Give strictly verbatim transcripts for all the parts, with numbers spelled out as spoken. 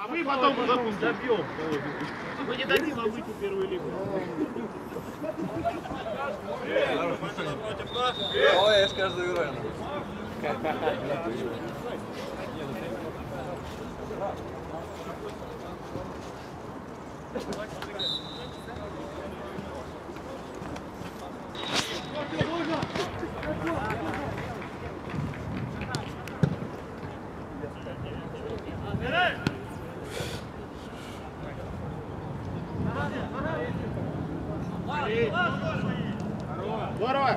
А мы потом забьем. Мы не дадим вам выйти в первую лигу. Ой, я ж каждую игру. Здорово!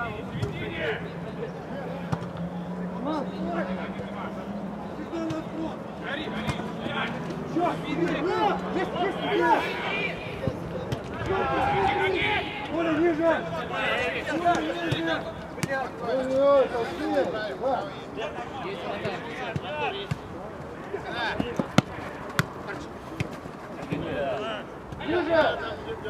Коля, ниже! Ниже!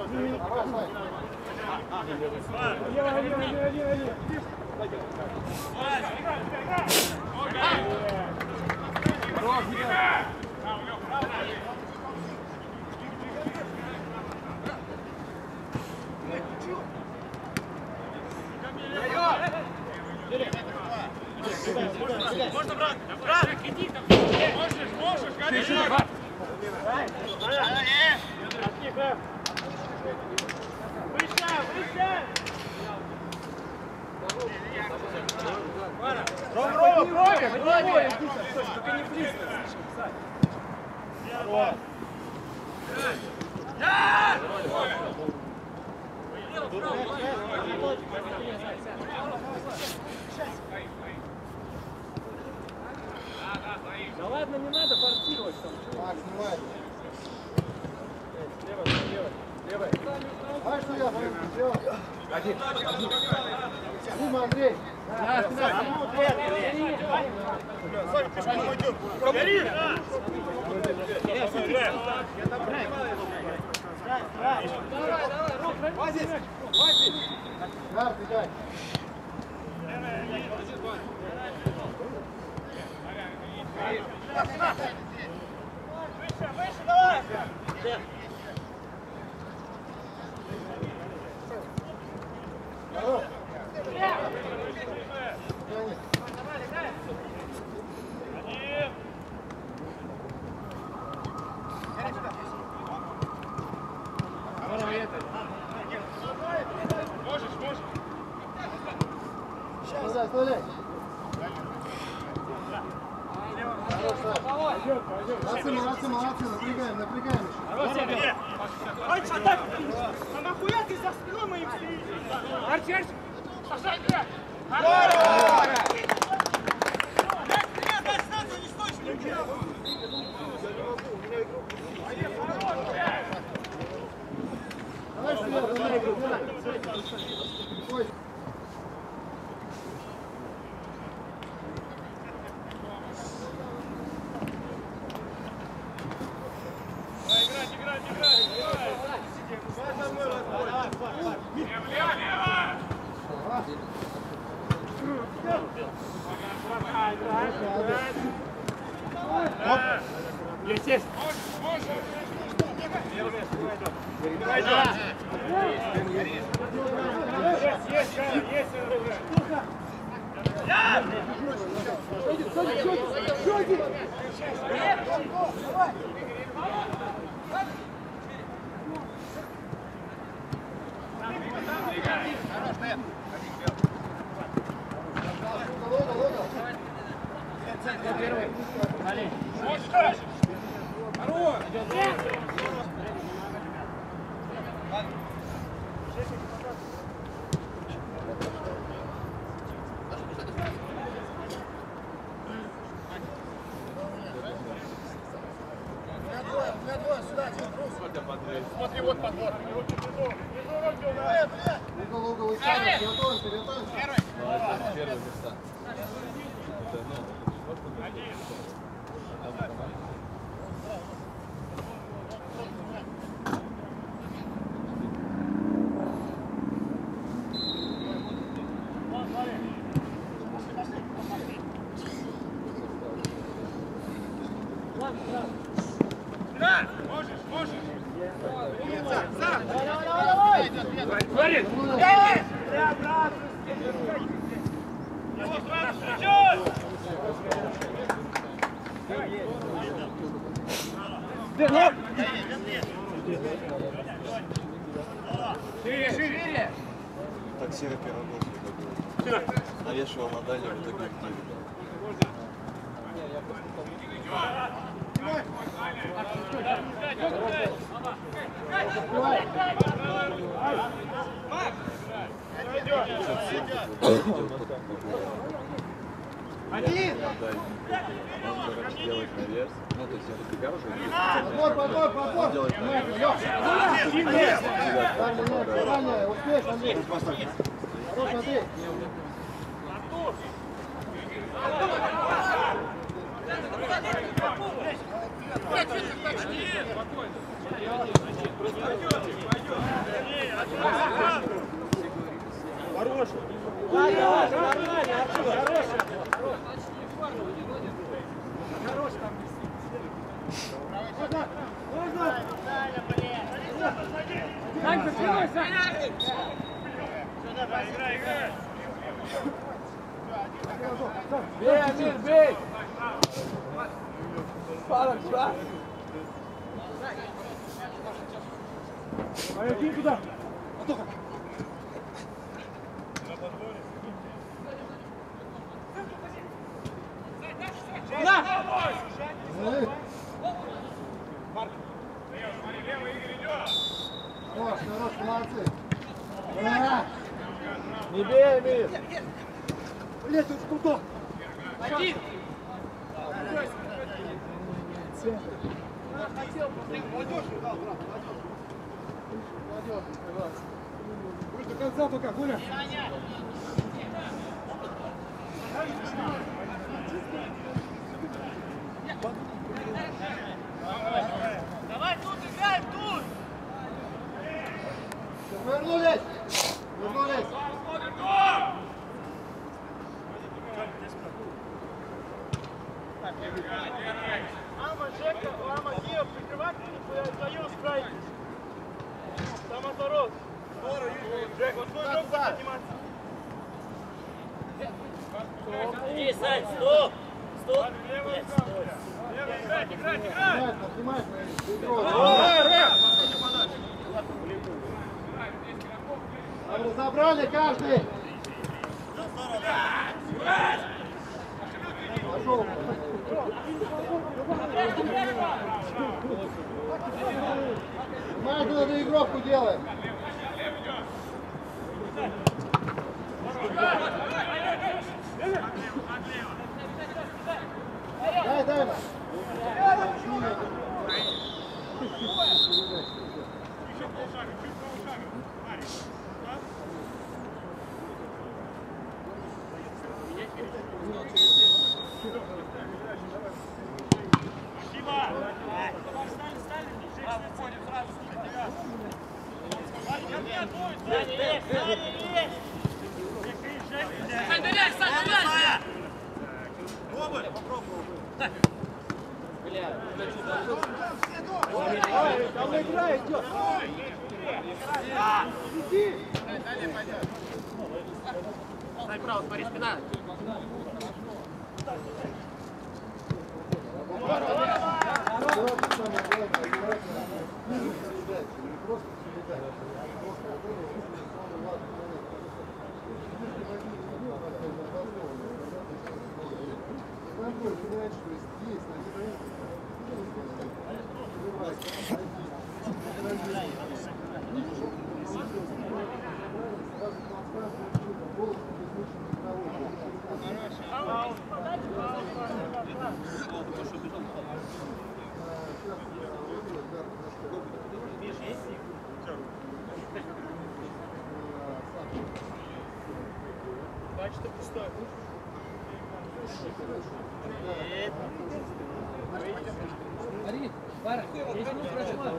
Можно, брат? Брат! Иди там! Можешь, можешь, конечно! Выше, выше! Рома, Рома, брови, брови! Только не близко слишком, Сань. Здорово! Да! Да ладно, не надо форсировать там. Так, снимай. Лево, лево, лево. А что я говорю? Все. Один. Дима, Андрей. Да, да. Сами пешком пойдем. Гори! Давай, давай. Вазис! Вазис! Да, бегай. Выше, выше, давай! Здорово. Можешь, можешь. Сейчас, оставляй. Молодцы, молодцы, молодцы, напрягаем, напрягаем еще. Альча, так! А нахуя ты за спиной моим стоишь? Арчи, Арчи! Саша, играй! Давай вперед, давай, давай. Ой. Играть, играть, играть! Лево, лево! Есть, есть! Есть, есть, есть! Смотри, вот подбор. Угол, угол, Исаев, перетон, перетон. Первый. Первый места. Один. Ладно, Да! Можешь, можешь! Умница! Сам! Давай, давай, давай! Говорит! Эй! Да, брат! Его сразу встречай! Давай! Шире, шире! Так серый пирогов навешивал на дальнем в итоге. Один! Делать наверх. Ну, то есть это тебя уже. Подбор, подбор, подбор! Дальше, успеешь, Андрей! Хорош, Андрей! Хороший! Нормально, нормально, Артур, хороший! Хорош там! Можно! Можно! Сань, за спиной, Сань! Сюда, играй, играй! Бей, Амир, бей! Палок, сюда! А иди туда! Куда? Хорош, хорош, молодцы! Не бей, Амир! Блядь, тут куда? Один! Молодежь, да, брат, молодежь. Молодежь, согласен. Будешь до конца только, Хуля. Давай тут играем, тут! Вернулись! Вернулись! Мама, Жека, мама, Гео, прикрывать вдвоем справитесь. Там отворот. Жек, вот твой друг будет подниматься. Иди, Сань, стоп! Стоп! Левый, правый. Левый, играть, играть, играть! Снимай, снимай. Забрали каждый! Пошел! Снимай, надо игровку делаем! Дай, дай! Еще полшага, чуть полшага. Марик. Спасибо! Стали, стали, Жек, выходим сразу, слушай тебя. Марик, ко мне отбой, Сань, лезь, Сань, лезь! Сань, доляй, Сань, доляй! Оба! Попробуй. Бля, Там игра идет! Иди! далее пойдет. Сань, право, смотри, спина! Бачите, пустой. Смотри, пара, если не прошла.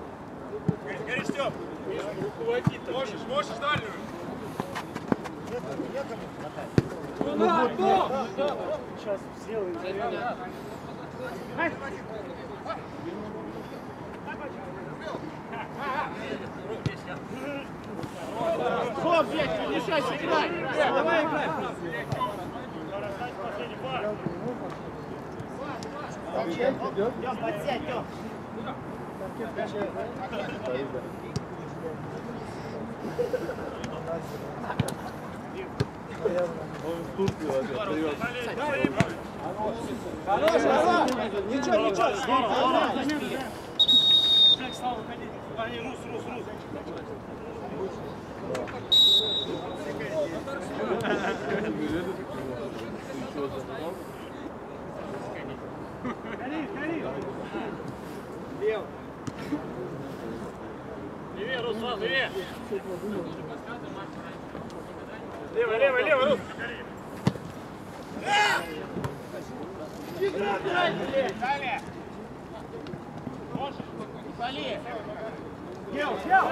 Гори, Степ, можешь, можешь дальнюю. Сейчас сделаем. Хоп, блядь, не мешайся, играй! Давай, играй! Тём, подсядь, Тём! Он в Турцию опять привез. Хорош, хорош! Ничего, ничего! Джек, стал выходить. А, не, Рус, Рус, Рус. Гори, гори! Лев! Левее, Рус, сразу, левее! Лево, лево, лево, Рус! Игра, блядь! Далее! Можешь? Вали! Дел, дел!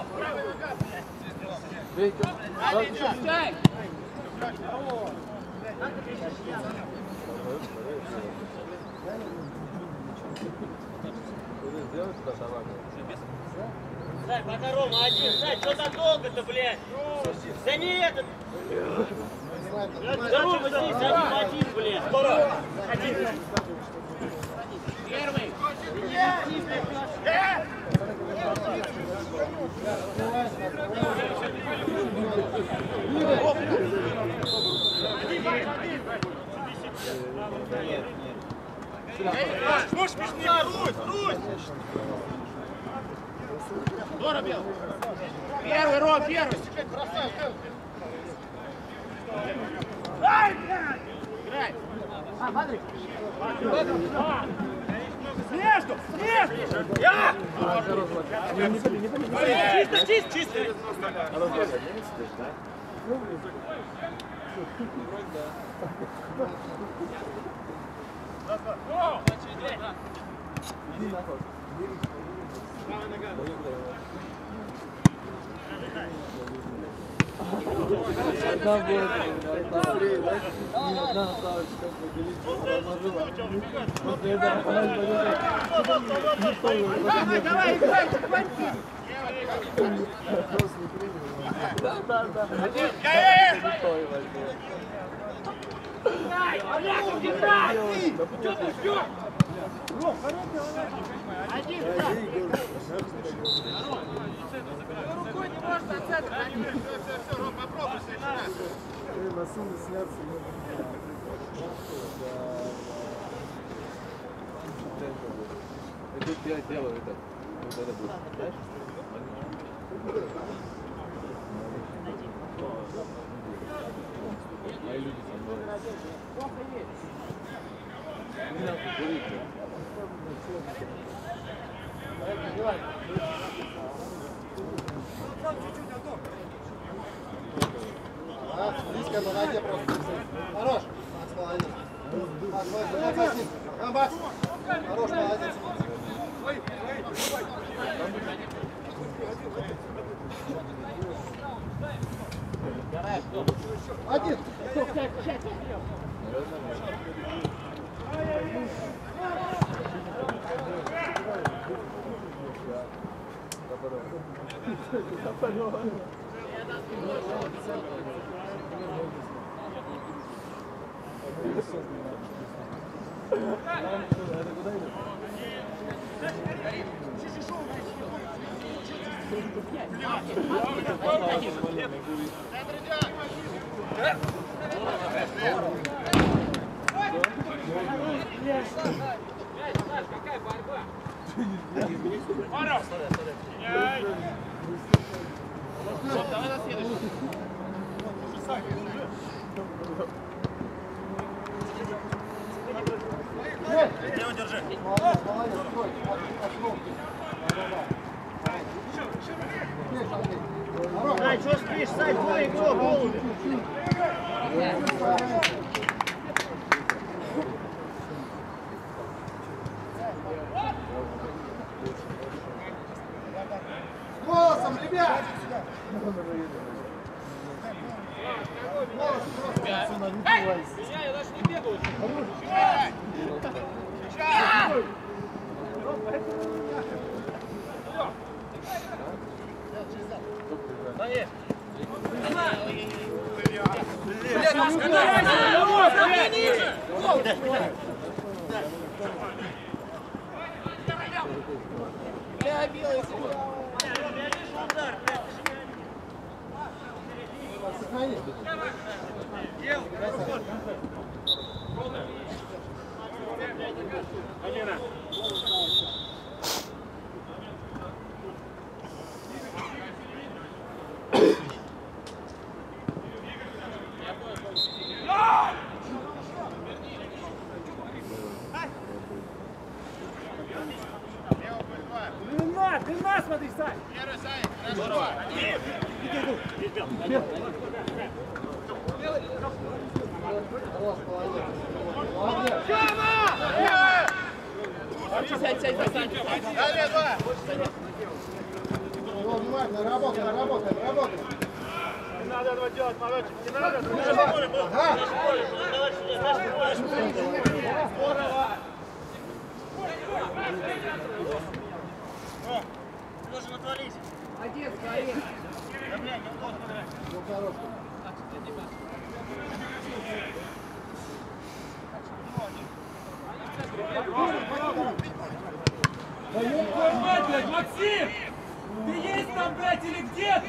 Далее, чушай! Сань, пока Рома один, Сань, что так долго-то, блядь? Да не этот! Да, Рома здесь один в один, блядь! Здорово! Один! Первый! Можешь меня, Русь! Русь! Здорово, Бел! Первый, Ром, первый! Ай, блядь! Играй! А, Патрик! Между! Между! Я! Чисто, чисто, чисто! Одна будет, одна быстрее, да? Не одна ставочка поделить, после этого она пойдет. Давай, давай, играй, хвати! Да, да, да. Играй! Олег, играй! Что ты ждешь? Один, да! Рукой не можешь оценить. Все, все, все, Ром, попробуй следующий раз. На сумме сняться. Это я делаю это. Вот это будет. Знаешь? Мои люди со мной. Не надо курить. Близко на ноге просто. Хорош. Макс, молодец. Макс, молодец. Макс, хорош, молодец. Один. Какая борьба? Пожалуйста. Давай на следующий. Лево держи. Молодец, молодец. Стой. Сань, что спишь? Сань, твой игрок, голуби. Голосом, ребят! Внимательно, работаем, работаем, работаем. Не надо этого делать, молодчик, не надо. Здорово. Должен отвалить. Один, один. Блядь, Максим! Ты есть там, блядь, или где?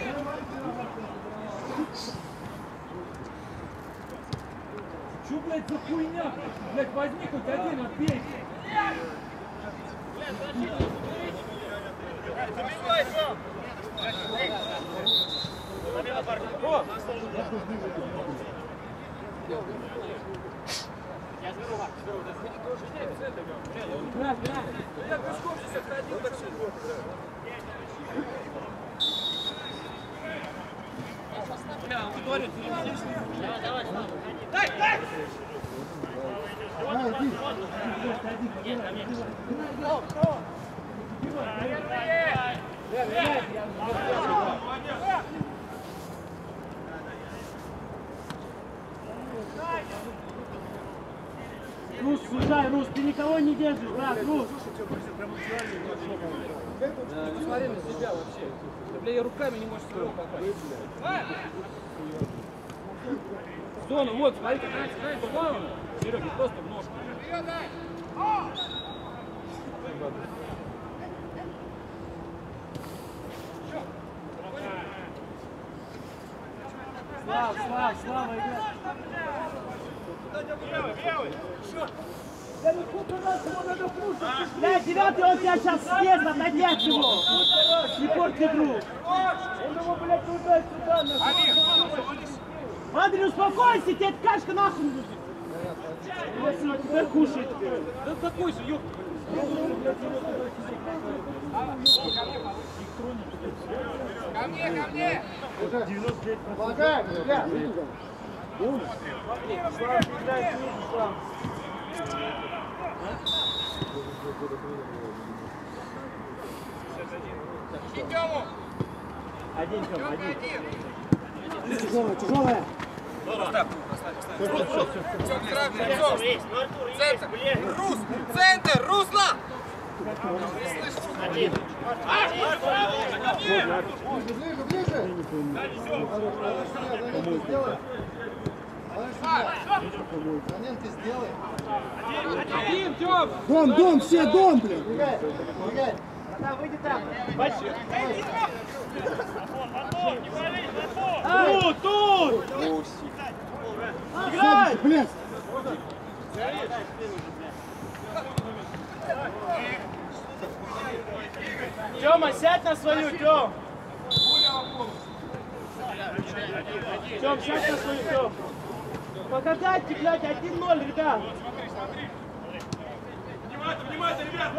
Чё, блядь, за хуйня? Блядь, возьми хоть один, отбей. Забивай сам. О! Я здорово. Бля, бля. Я пешком здесь отходил, так что. Бля, он говорит, давай, давай, дай, дай! Нет, там нет. Рус, слушай, Рус, ты никого не держишь, брат, Рус. Не смотри на себя вообще. Ты, бля, руками не можешь своего попасть. Зону, вот, смотри, как раньше, раньше, по-моему. Серега, просто в ножку. Слав, Слав, Слава, играй. Бля, девятый, он тебя сейчас съест, отойди от него. Не порти игру. Он его, блядь, туда сюда. Андрей, успокойся, тебе эта кашка нахуй нужна. Если он тебя кушает. Да какой же, ёб... Ко мне, ко мне! Помогаем, ребят! Слава, играй, Слава. Один, Тём, один. Тяжелая, тяжелая! Центр! Рус! Центр! Русло! Один. Ближе, ближе! Занятки сделай! Один, Тём! Дом, дом, все, дом, блин! Бегай, бегай! Да, выйди там. Тут, тут! Играй! Блядь! Тёма, сядь на свою, Тём! Тём, сядь на свою, Тём! Погадайте, блядь, один ноль, ребят! Внимательно, внимательно, ребят!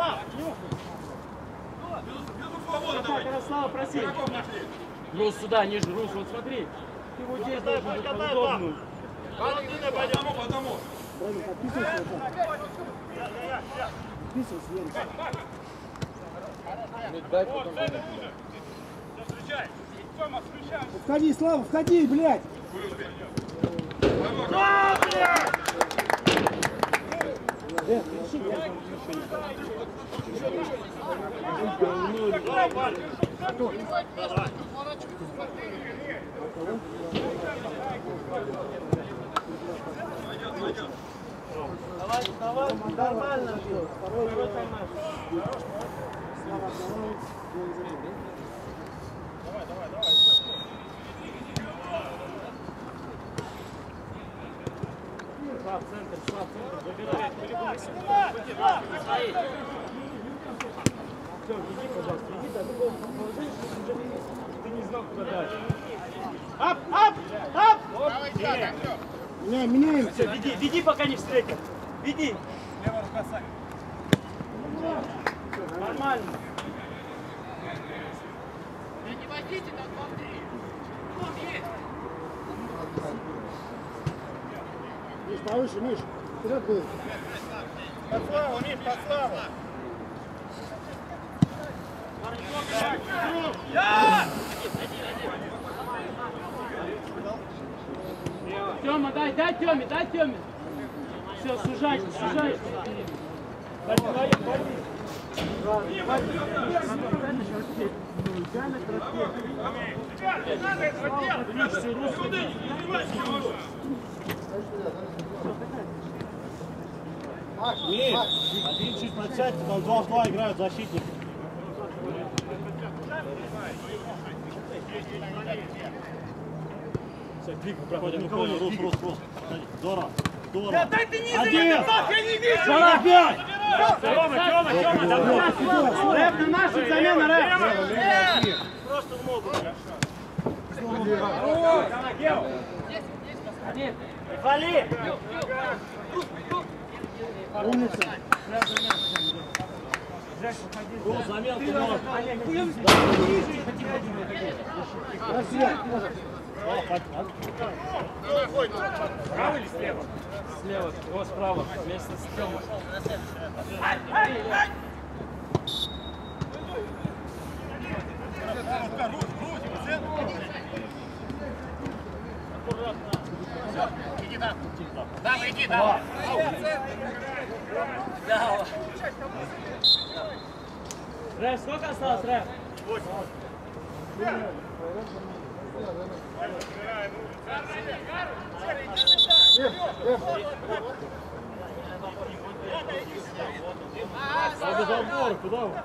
Так, Ярослава, проси. Рус сюда, ниже, Рус, вот смотри. Ты вот здесь должен быть удобную. По одному, по одному. Входи, Слава, входи, блядь! Да, блядь! Давай, давай, нормально все. Второй таймаш. Давай, давай, давай. Шла в центр, шла в центр, забирай. Все, иди, пожалуйста, иди, до такого положения, что ты не знал, куда дальше. Ап, ап, ап! Меняем, меняем. Все, веди, веди, пока не встретил. Веди. Левая рука, Сань. Нормально. Не водите, там два-три. Миш, повыше, Миш. Вперед будет. Подслава, Миш, подслава. Тёма, дай, дай Тёме, дай Тёме. Все, сужайся, сужайся. Один чуть начать, там два-два играют защитники. Проходим, Рус, Рус, Рус. Здорово, здорово. Да дай ты не Один! я не вижу! сорок пять! Тёма, Тёма, Тёма, давай! Рэп на нашу замена, рэп! Просто в ногу. Вали! Умница. Рус, заменку можно. Справа или слева? Слева, о, справа, вместе с Тёмой. Иди там. Давай, иди, давай. Давай. Рэп, сколько осталось, Рэп? А без отбора, куда вы?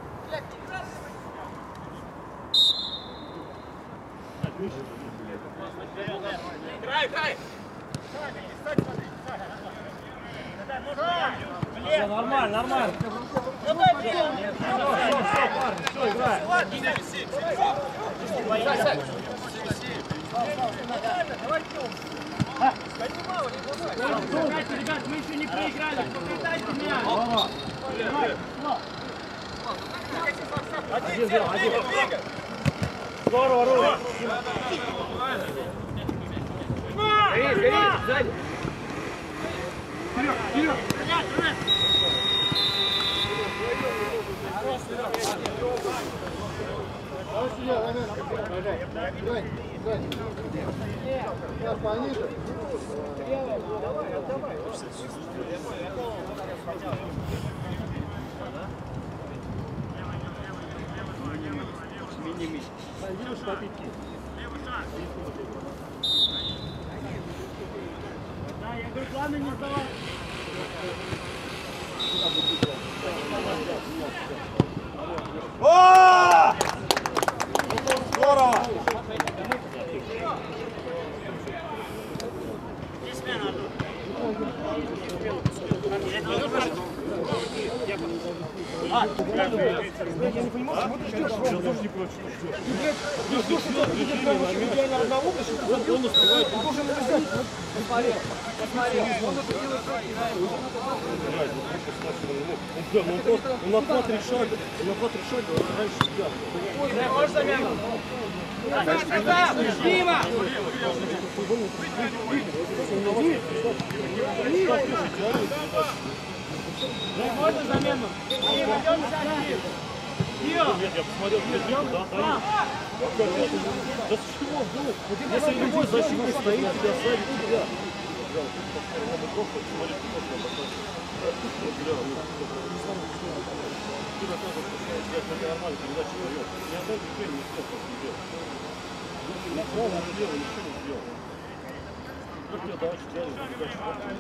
Играй, играй. Все, нормально, нормально. Все, все, парни, все, играем. Давайте, ребят, мы еще не проиграли, покатайте меня. Один, сделал, один. Здорово, Руля. Гори, гори, сзади. Вперед, вперед. Пониже. Видишь, попитки. Да, я говорю, главное не сдавать. О! Здорово! А, я не понимаю, почему ты ждешь, Рома, тоже не против. Ты, блядь, ты ждешь, что ты идет прямо идеально равноугольно, что ты он успевает, ты должен это взять. Посмотри, посмотри, он это делает как Он просто, он на два-три шага, он на два-три шага раньше тебя. Рэп, можешь замену? Дима! Можно замену? Дима, идем сзади. Дима! Нет, я посмотрел, где да, да. Да чего вдруг? Если любой защитник стоит, тебя сзади тебя. нормально передачу дает. Ни одно движение не успел просто сделать. Направо, налево, ничего не сделал. Как тебе давать идеальную передачу?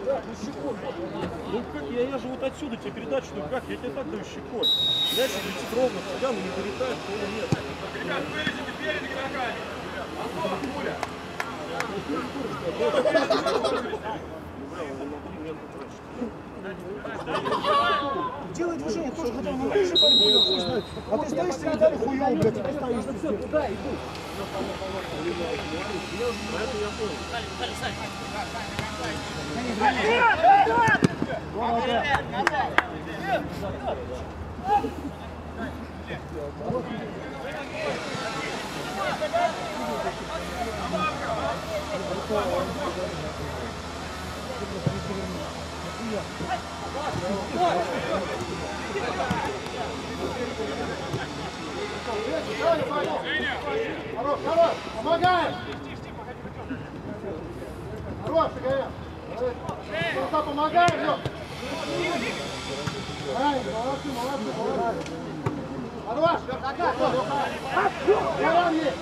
Ну как, я, я же вот отсюда тебе передачу, ну как, я тебе так даю щекой. Мяч летит ровно в тебя, но не долетает, то нет. Ребят, вылезите перед игроками. Основа пуля. Делай движение, тоже хотел на лыжи борьбу, хуй знает. А ты стоишь и дали хуёв, блядь, ты стоишь. Все, туда иду. Это я понял. Хорош, хорош, помогаем! Хорош, Игоря! Просто помогаем, Лёх! Молодцы, молодцы, молодцы! Хорош! Яран есть!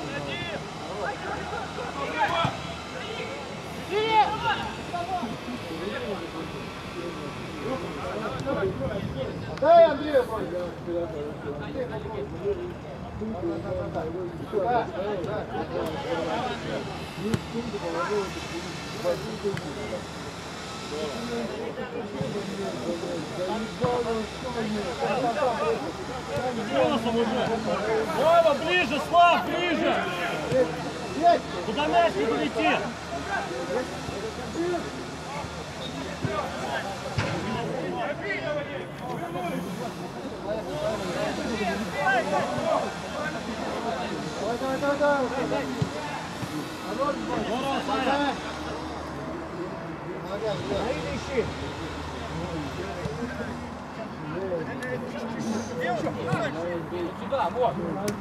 Дай Андрею, бой! Да, да. Голосом уже. Слава, ближе, Слав, ближе. Куда мяч не долетит? Давай, давай, давай, давай. Здорово, Саня. Сюда, вот.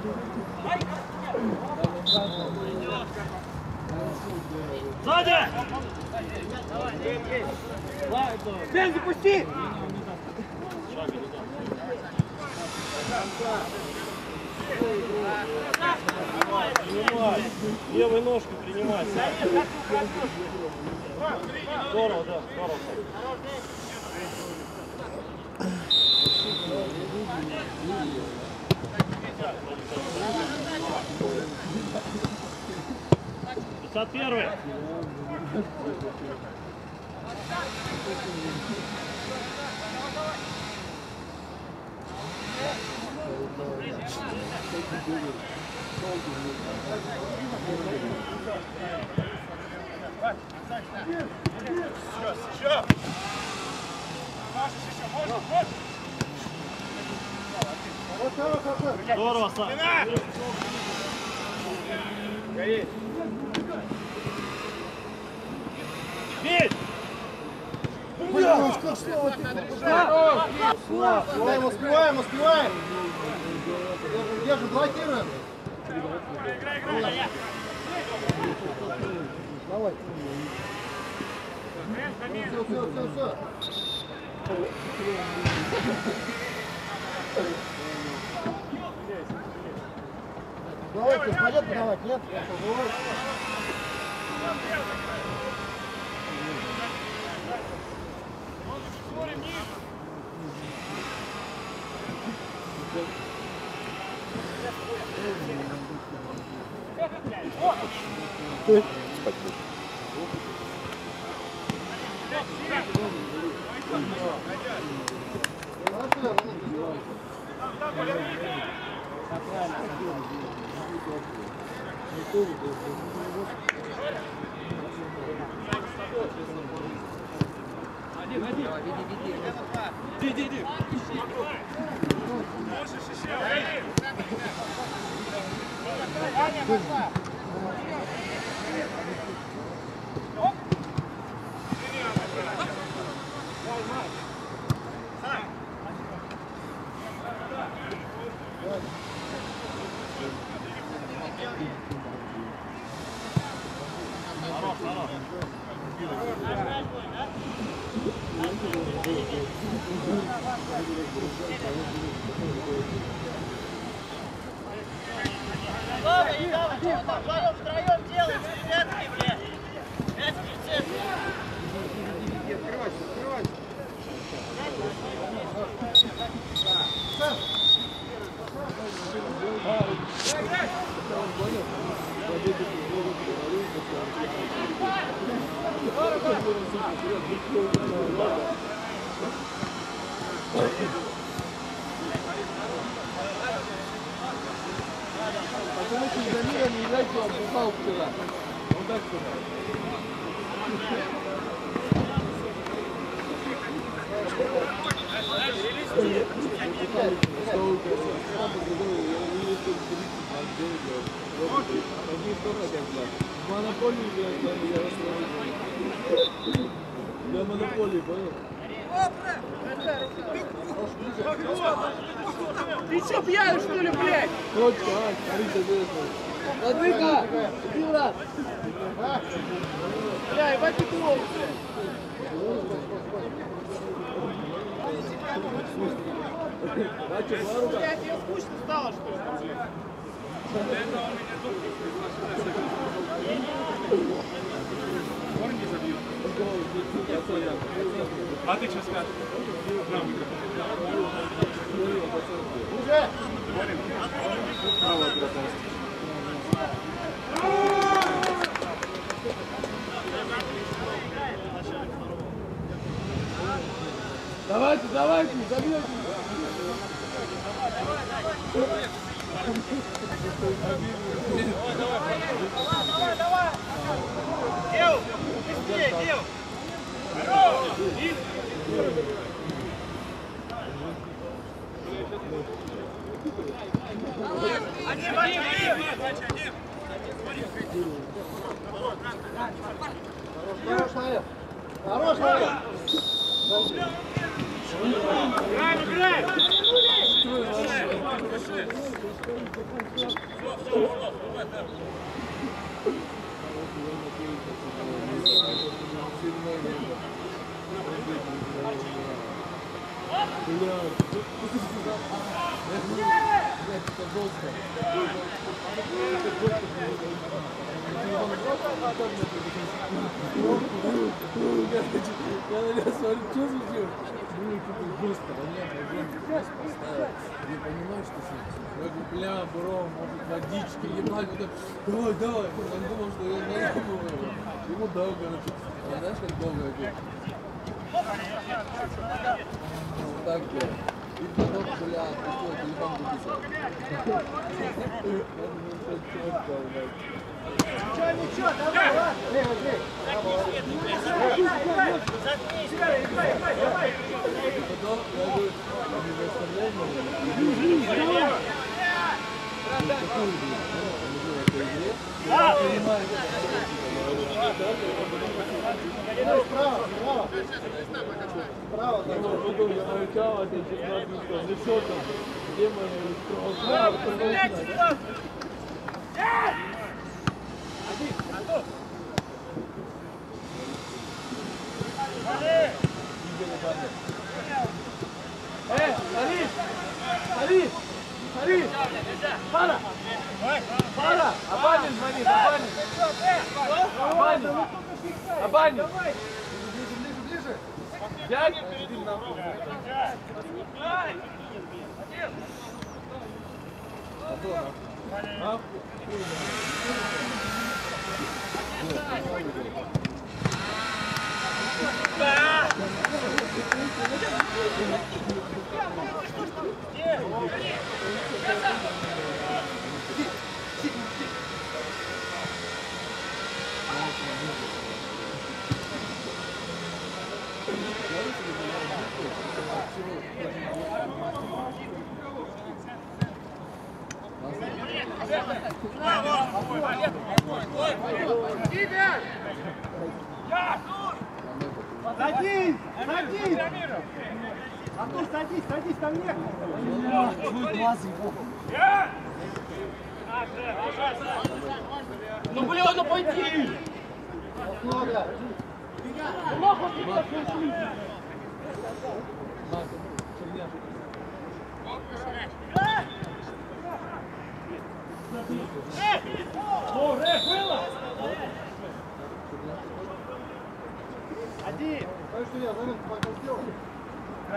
Сзади! Бен, запусти! Принимай. Левой ножкой принимай. Здорово, да, здорово. пятьдесят первый. Сейчас, сейчас. Машешь еще, можешь, можешь. Здорово, Саня. Горит. Бить! Блядь, как слово ты? Успеваем, успеваем, успеваем. Держи, блокируем. Играй, играй. Давай. Все, все, все, все. Давайте, пойдет подавать, нет? Один, один. Иди, иди, иди. Можешь еще. Хорош, хорош. Вдвоем, втроем делаем, ребятки, блядь. Ребятки, в центре. Открывайся, открывайся. Почему ты за мира не играете, он бухал вчера? Он так сказал. Монополию для монополии, понял? Ты что, пьяный, что ли, блядь? Точка, а, смотрите, это. Ладыка, иди, брат. Бля, ебать ты клоун, блядь. Блядь, тебе скучно стало, что ли? А ты что скажешь? Уже! Давайте, давайте, забьете! Давай, давай, давай! Дел! Быстрее, дел! Один, один, один! Хорош, Мария! Хорош, Мария! Играем, играем! Я на него смотрю, что случилось? Ну, типа, жестко, понятно, жестко поставил. Я понимаю, что случилось. Я говорю, бля, бро, может, водички, ебать, вот так, давай, давай. Он думал, что я наебываю. Ему дал, короче. А знаешь, как долго я говорю? Вот так, бля. И потом, бля, отпустил, телефон выписал. Ничего, ничего, давай, ладно. Лево, лево. Заткнись! Играй, играй, играй, давай. Потом, я говорю, не заставляй меня. Какую игру? Я понимаю, справа, справа. Справа, там. Потом я научал, а ты что, ну что там? Где мои электроны? Эй, смотри, смотри, смотри. Пара. Пара. Абанин звонит, Абанин. Абанин. Абанин. Ближе, ближе, ближе. Пять. Садись, садись. Артур, садись, садись, там нет. Твой глаз его. Ну, бля, ну пойди! Много. Нахуй ты так пришли. Макс,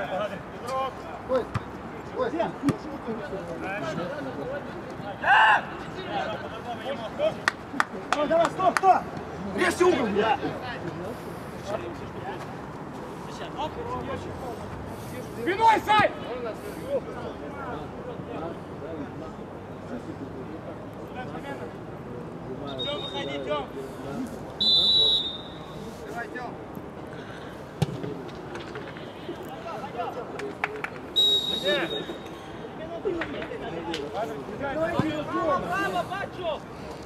Ой, ой. Ну, давай, стоп, стоп! Режьте угол! Да. Спиной, Сай! Тём, выходи, Тём! Давай, Тём. Право, право, Бачок!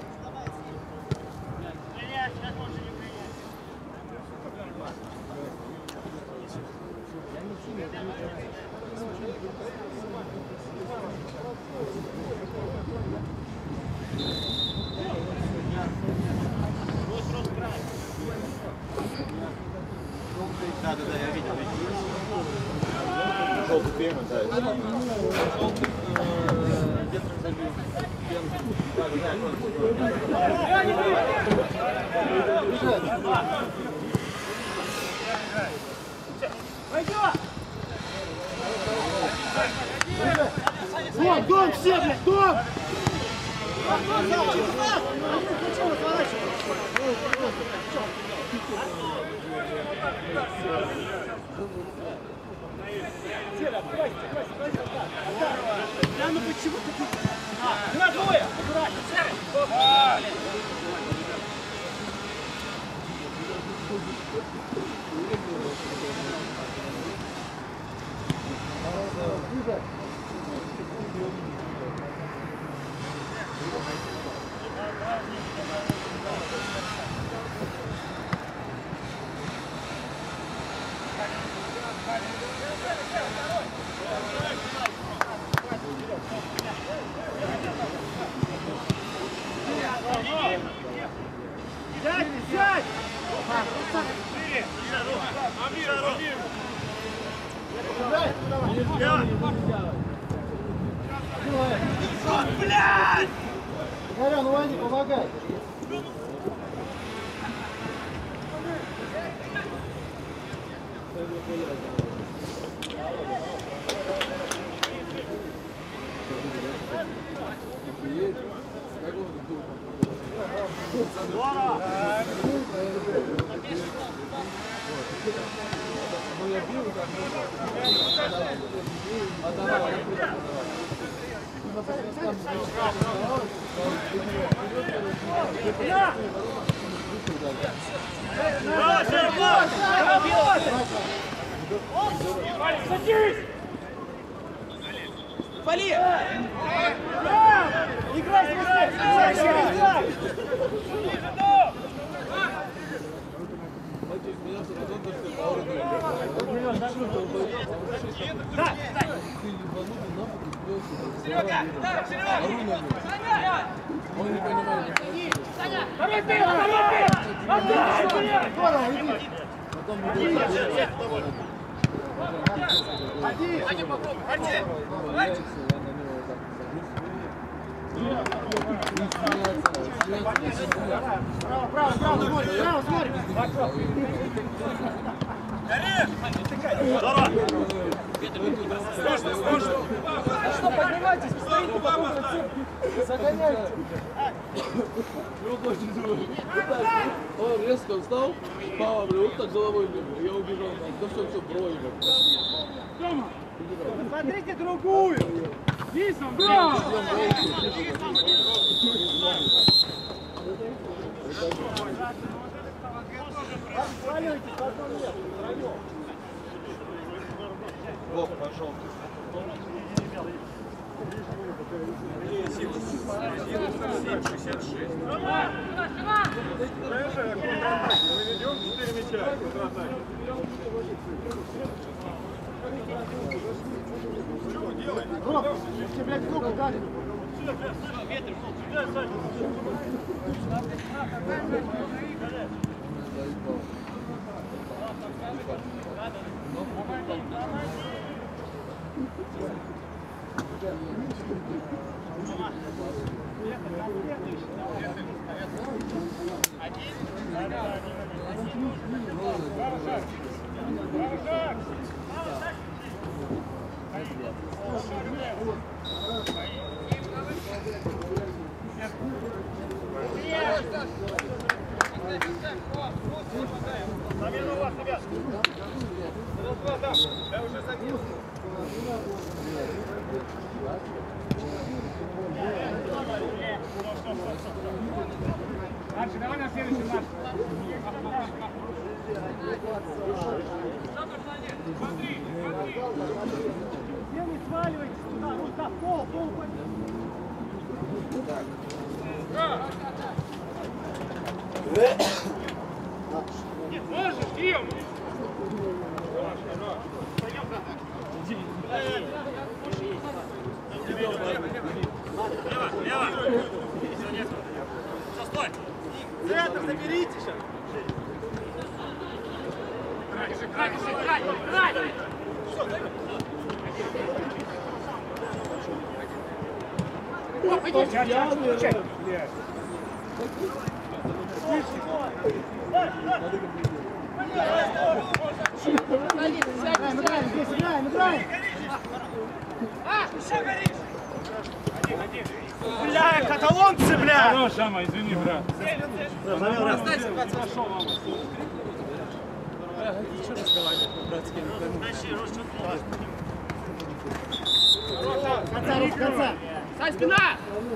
Принять, как лучше не принять. Да, да, да, я видел. Желтый пена, да. Желтый ветром забил. Пойдем! Дом, дом все, блядь, дом! Да ну почему ты? На двое! Сядь, сядь! Блядь! Горян, Ваня, помогай. Садись! Вали! Играй здесь! Да! Серега! Да, Серега! Саня! Он не понимает. Саня! Второй пей! Второй пей! Отдай, блядь! Потом будет... Ходи! Саня, попробуй! Ходи! Я на него Право, право, право, смотри, право, смотри! Что, поднимайтесь, стоите, потом загоняйте. Он резко встал, Пава, бля, вот так головой, бля, я убежал, да все, все, брови, бля. Смотрите другую! Висом, браво! Сваливайтесь в одно место, втроем. Бог, пошел. семь шестьдесят шесть. Мы ведем четыре мяча. Что делай? Роб, ты, блядь, сколько дали? Ветер, сюда, Сань. Где не сваливайтесь туда, рука, пол, пол. Можешь, Дим! Лево, лево! Все, стой! Центр, заберите сейчас. Играй, играй, играй! О, иди! Играем, играем, здесь играем, играем. Бля, каталонцы, бля! Хорош, Ама, извини, брат. Конца, Рус, конца. Сань, спина!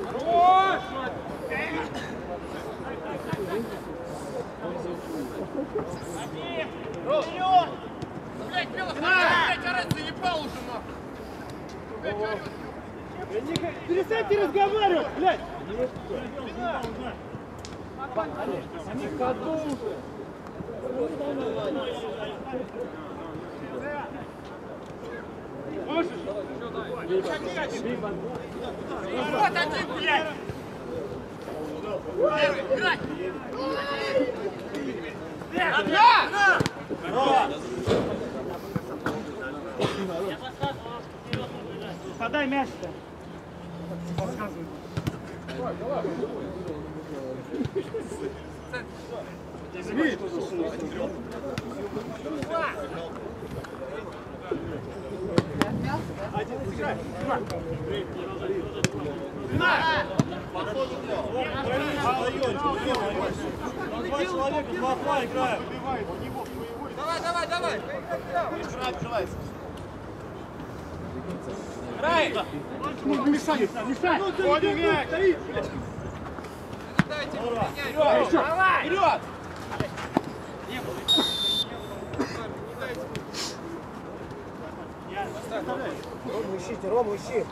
Блядь, Мила, блядь, орать заебал уже, нахуй! Перестаньте разговаривать, блядь! Они в ходу уже. Вот один, блядь! Играй! Одна! Подай мяч-то. Давай, давай, давай! Мешай, мешай. Дайте, меняй! Давай! Вперед! Рому ищите, Рому ищи.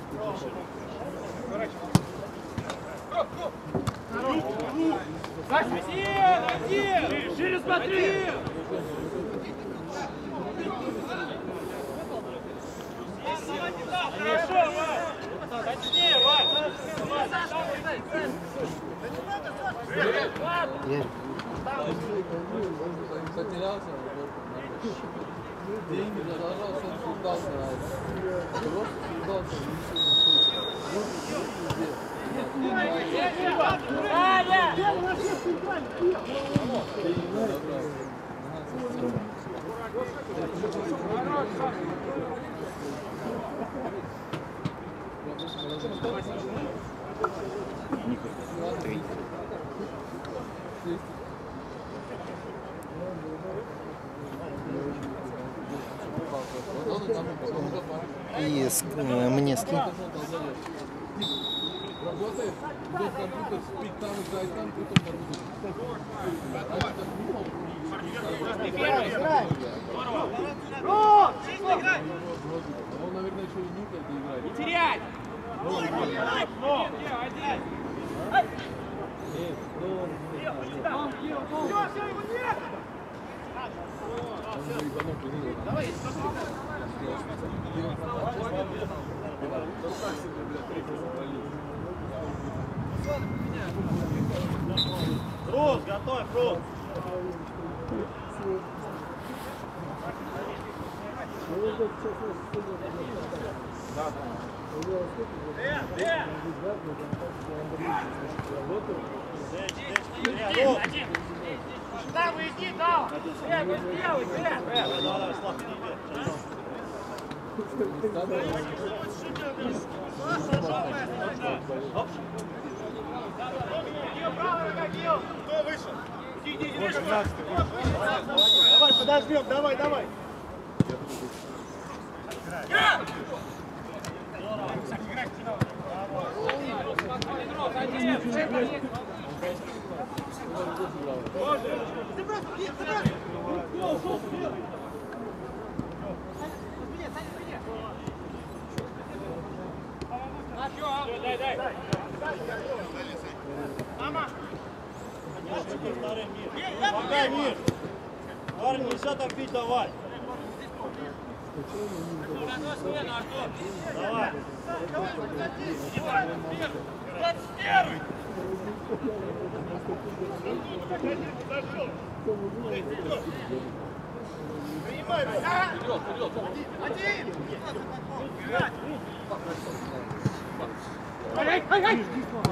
Шире смотри! Потерялся, деньги задолжался, он съебался, просто съебался, И с, э, мне скинь. Работает, идет компьютер, спит там, играет там, потом он, наверное, еще и никает и играет. Не терять! Кросс, готовь, кросс. Да, вы иди, да! Э, вы сделай, э! Давай, давай, Слав, иди. Кто вышел? Иди, иди, иди! Давай, подождем, давай, давай! Один. ушел, ушел, вперед! Дай, дай. Мама! Помогай, Мир. Парни, нельзя так бить, давай. Давай. Принимай! Один! Ай, ай, ай!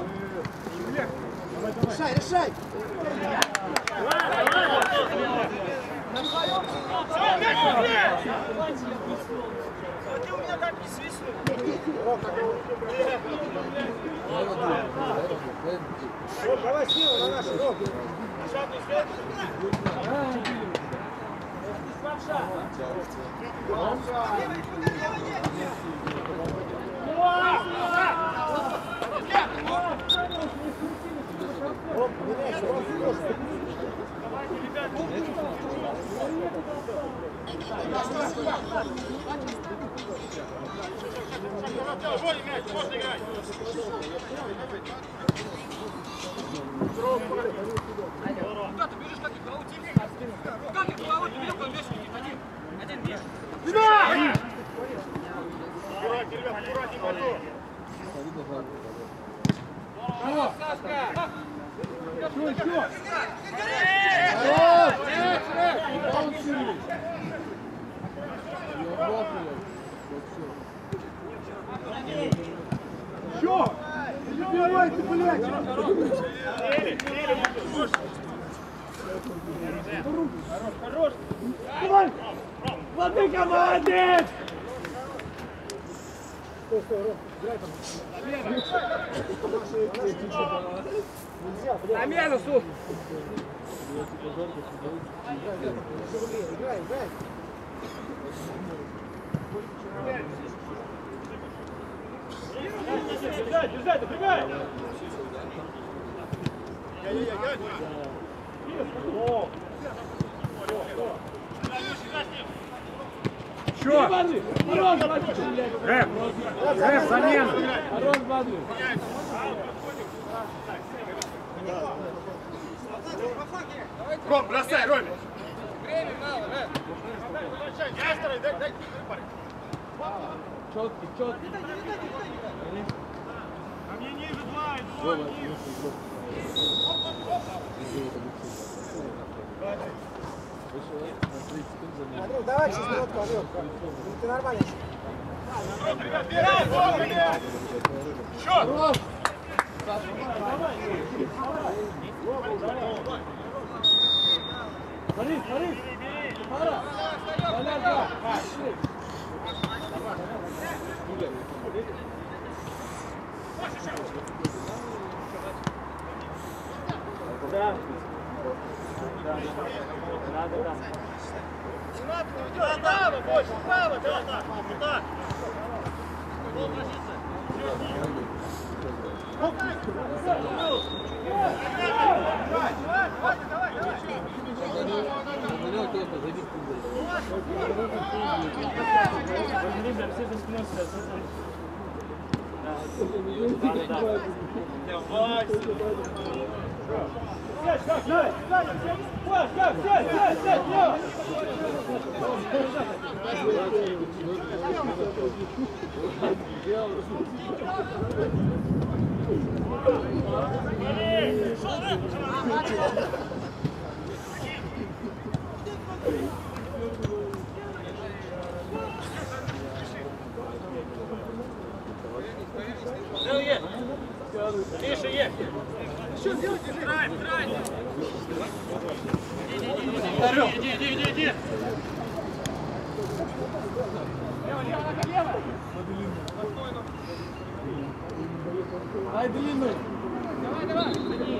Решай, решай! Ты у меня так не свистнул. Давай силу на нашу руку. Волей мяч, можно играть. Куда ты бежишь, как и голову тебе? Как и голову тебе, он вешает, один. Один бежит. Аккуратнее, ребят, аккуратнее, пойду. Сашка! Чё, чё? Чё? Не убивай ты, блядь! Хорош, хорош! Давай! Владыка, молодец! Стой, стой, Ром, играй там. Нельзя, блядь. На мену, суд! Играй, играй. Держать, держать, напрягай! Чё? Хорош, Владыка! Рэп! Рэп, замена! Хорош, Владыка! Ром, бросай, Роме. Время мало, да? Я стараюсь, дай, дай. Четкий, четкий. А мне ниже два, два, ниже. Андрюх, давай через минутку, Андрюх. Ты нормально. Счет! Смотри, смотри! Пара! Валяй, да! Да, да, да. Право, больше, право, да, так, вот так. Гол ложится. Все за спиной стоят. Да, да, да. Давай. Сядь, как, сядь, сядь, сядь, как, сядь, сядь, сядь, сядь. Сел есть. Миша есть. Что делаете? Драйв, драйв. Иди, иди, иди, иди. Ай, длинную. Давай, давай!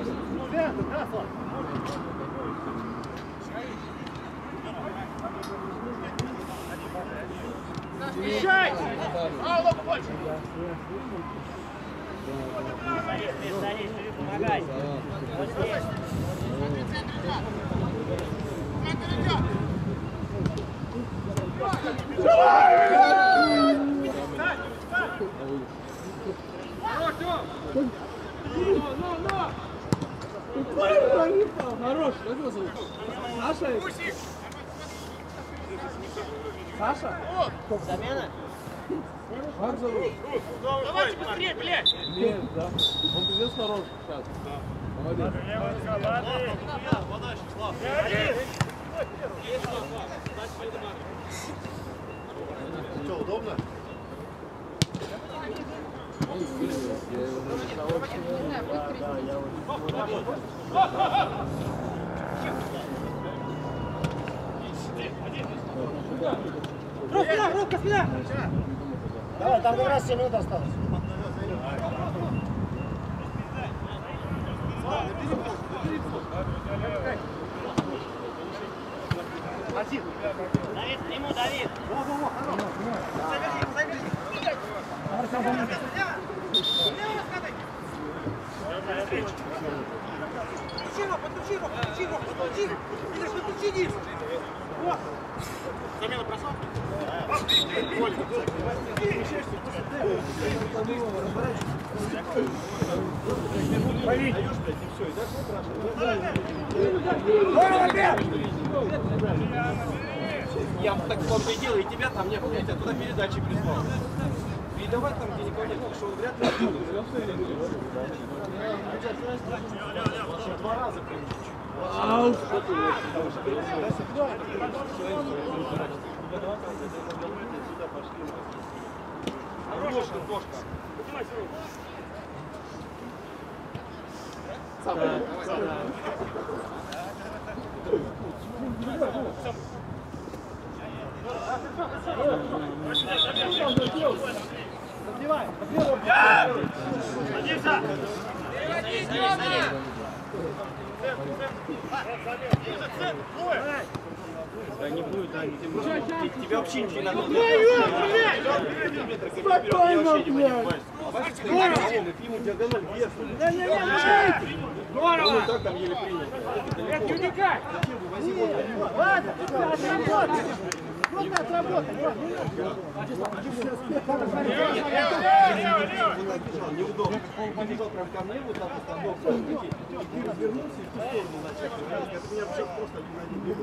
Встречай! Алло, побольше! Помогай. Вот здесь. Хорош, как его зовут? Саша? Саша? Замена? Как зовут? Давайте быстрее, блядь! Нет, да. Он пиздец хорош сейчас. Молодец. Что, удобно? Рук, спина, рука, спина! Давай, там как раз семь минут осталось. Давид, к нему, Давид! Подключи его, подключи его, подключи его, подключи! Игорь, подключи низ! Замена бросок? Я так вам и делал, и тебя там не было, я тебя туда передачи прислал. Передавать там, где никого нет, потому что он вряд ли Два раза принято. Ау! Антошка, Антошка. Забивай! Садимся! Да не будет, да, не будет. Тебе вообще ничего не надо. Спокойно, блядь! Ему диагональ вверх. Здорово! Он так там еле принял. Нет, не уникай! Ладно, отработай! Можно отработать! Неудобно. Он побежал прям ко мне, вот так вот стандов, и развернулся и в ту сторону начал. Это меня вообще просто не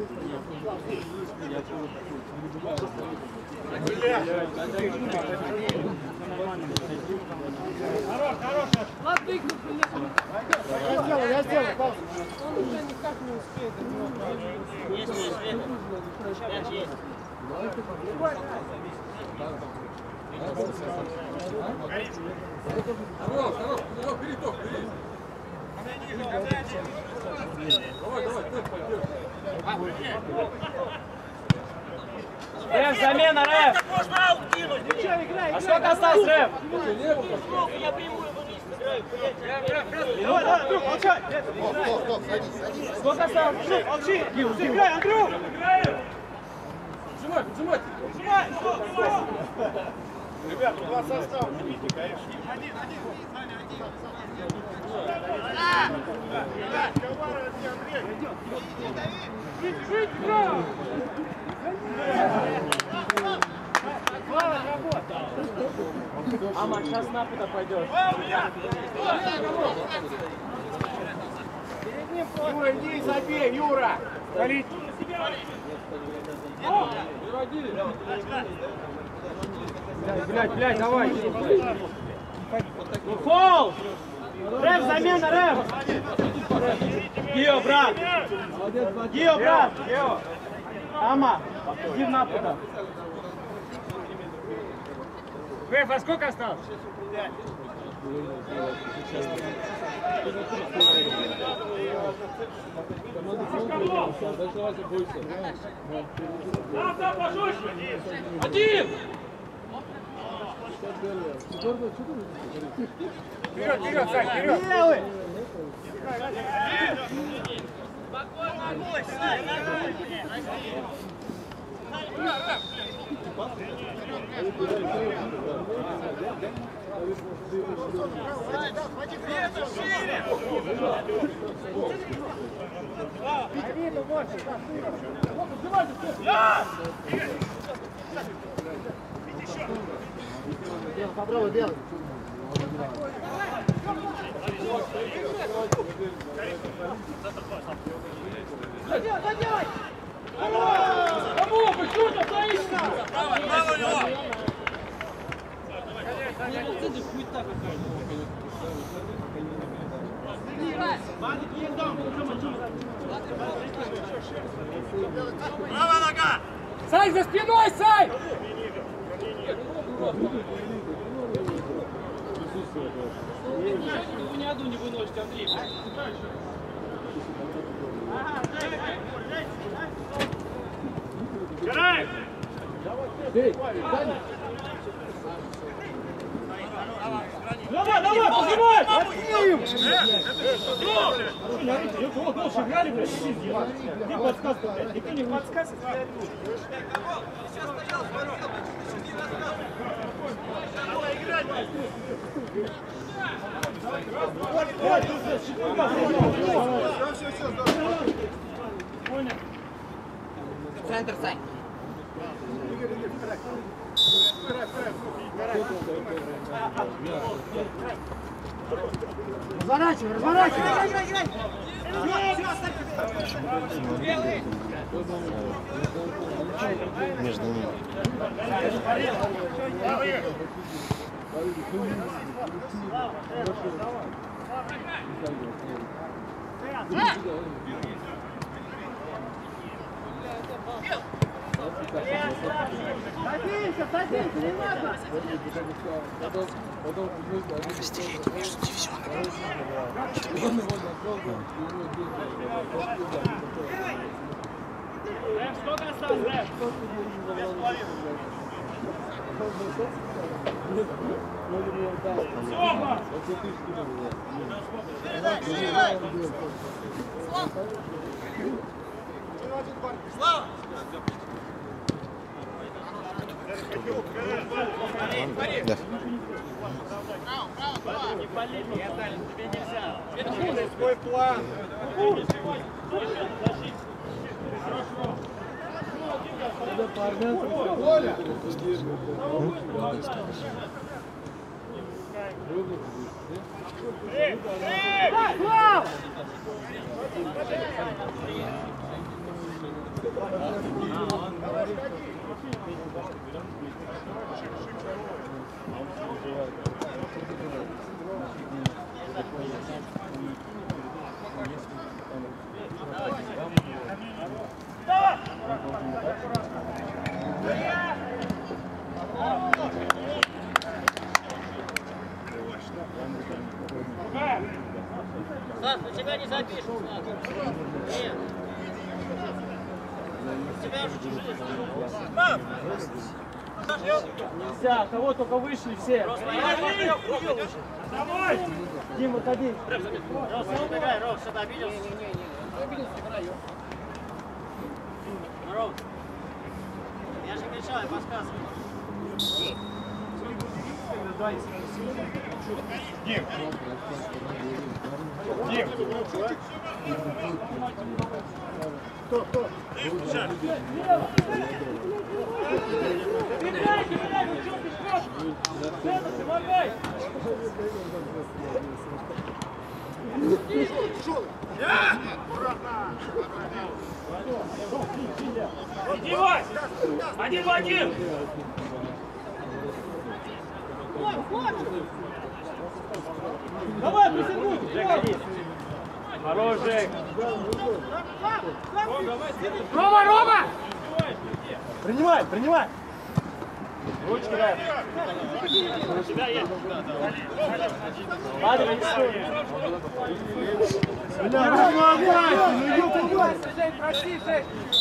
Хорош, хорош! Я сделаю, я сделаю, паузу. Он уже никак не успеет. Есть, есть, есть. Есть. Хорош, хорош, давай, бери, Тох, бери. Давай, давай, темп пойдем. Рэф, замена, Рэф! Можно аут кинуть! А сколько осталось, Рэф? Я приму его вниз. Давай, давай, молчай! Сколько осталось? Молчи! Играй, Андрюх! Поджимай, поджимай. Сжимай! Ребят, у вас состав, видите, конечно. Один, один, Ама, сейчас на куда пойдешь? Юра, иди и забей, Юра! Валить! Блядь, блядь, давай! Фол! Рэф, замена, Рэф! Гио, брат! Гио, брат! Гио! Ама, иди в напада! Рэф, а сколько осталось? Один! Вперед, вперед, Сань, вперед! Белый! Белый, попробуй, Белый. Заделай, заделай! Кому? Почему ты стоишь? Право, право у него! Право нога! Сай, за спиной, Сай! Вы ни одну не выносите, Андрей. Герай! Давай, давай, поднимай! Отсеем! Вот лучше играли, блядь, иди сделай. Ты подсказку, блядь, никто не подсказывает. Давай играть! Центр, Сай. Разворачивай, разворачивай. Между ними. Садимся, садимся, не надо! Разделите между дивизионами. Рэп, сколько осталось, Рэп? Сома! Слава! Да. Не пали, тебе нельзя. Свой план. Оля! Слав! Саш, на тебя не запишут, Слав. Нет. Тебя уже чужие знают. Нельзя, кого только вышли все. Давай! Дим, выходи. Ром, забегай, Ром, что-то обиделся? Ром, я же кричал, я подсказывал. Дим! Дим! Кто, кто? Играй, играй, ну что ты шкош? Центр, помогай! Иди, Вась! Один в один! Давай, прессингуй! Хорош, Жек! Рома, Рома! Принимай, принимай! Ручки, да. У тебя есть. Ладно, не стой. Бля, давай, давай! Проси, Жень.